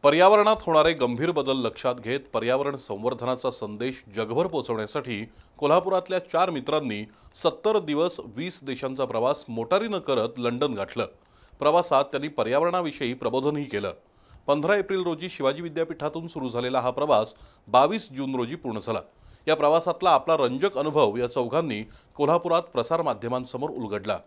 पर्यावरणात होणारे गंभीर बदल लक्षात घेत पर्यावरण संवर्धनाचा संदेश जगभर पोहोचवण्यासाठी कोल्हापुरातल्या 4 मित्रांनी 70 दिवस 20 देशांचा प्रवास मोटारीने करत लंडन गाठलं। प्रवासात त्यांनी पर्यावरणाविषयी प्रबोधनही केलं। 15 एप्रिल रोजी शिवाजी विद्यापीठातून सुरू झालेला हा प्रवास 22 जून रोजी पूर्ण झाला। या प्रवासातला आपला रंजक अनुभव या चौघांनी कोल्हापुरात प्रसार माध्यमांसमोर उलगडला।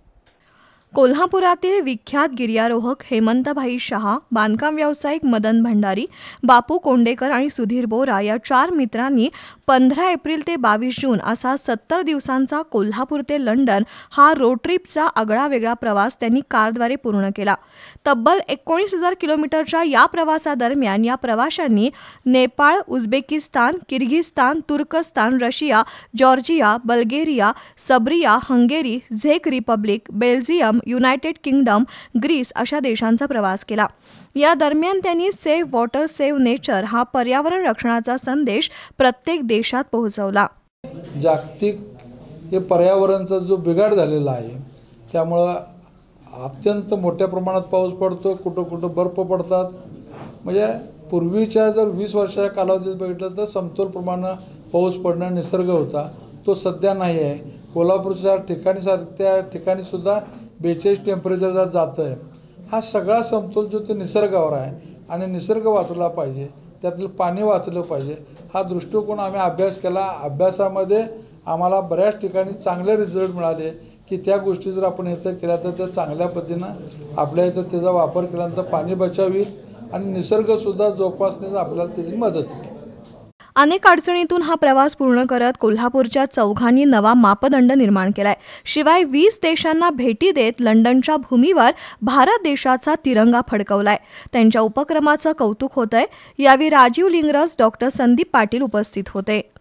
कोल्हापुरातील विख्यात गिर्यारोहक हेमंतभाई शहा, बांधकाम व्यावसायिक मदन भंडारी, बापू कोंडेकर आणि सुधीर बोरा या 4 मित्रांनी 15 एप्रिल ते 22 जून असा 70 दिवसांचा कोल्हापूर ते लंडन हा रोड ट्रिपचा आगळा-वेगळा प्रवास त्यांनी कारद्वारे पूर्ण केला। तब्बल 19,000 किलोमीटरच्या या प्रवासादरम्यान या प्रवाशांनी नेपाळ, उझबेकिस्तान, किर्गिस्तान, तुर्कस्तान, Russia, Georgia, Bulgaria, Serbia, Hungary, झेक Republic, Belgium, United Kingdom, Greece अशा देशांचा प्रवास केला। या दरम्यान त्यांनी सेव्ह वॉटर सेव्ह नेचर हा पर्यावरण रक्षणाचा संदेश प्रत्येक देशात पोहोचवला। जागतिक हे पर्यावरणाचा जो बिघाड झालेला आहे त्यामुळे अत्यंत मोठ्या प्रमाणात पाऊस पडतो, कुठं बर्फ पडतात। म्हणजे पूर्वीच्या जर 20 वर्षाच्या कालावधीत बघितलं तर समतोल प्रमाणात पाऊस पडणं निसर्ग होता, तो सध्या नाही आहे। कोल्हापूरच्या ठिकाणीसारख्या ठिकाणी सुद्धा 42 टेम्परेचर जातं आहे। हा सगळा समतोल जो ते निसर्गावर आहे आणि निसर्ग वाचला पाहिजे, त्यातलं पाणी वाचलं पाहिजे, हा दृष्टिकोन आम्ही अभ्यास केला। अभ्यासामध्ये आम्हाला बऱ्याच ठिकाणी चांगले रिझल्ट मिळाले की त्या गोष्टी जर आपण इथं केल्या तर त्या चांगल्या पद्धतीनं आपल्या इथं त्याचा वापर केल्यानंतर पाणी बचाव होईल आणि निसर्गसुद्धा जोपासण्यास आपल्याला त्याची मदत होईल। अनेक अडचणीतून हा प्रवास पूर्ण करत कोल्हापूरच्या चौघांनी नवा मापदंड निर्माण केलाय। शिवाय 20 देशांना भेटी देत लंडनच्या भूमीवर भारत देशाचा तिरंगा फडकवलाय। त्यांच्या उपक्रमाचं कौतुक होतंय। यावेळी राजीव लिंगरस, डॉक्टर संदीप पाटील उपस्थित होते।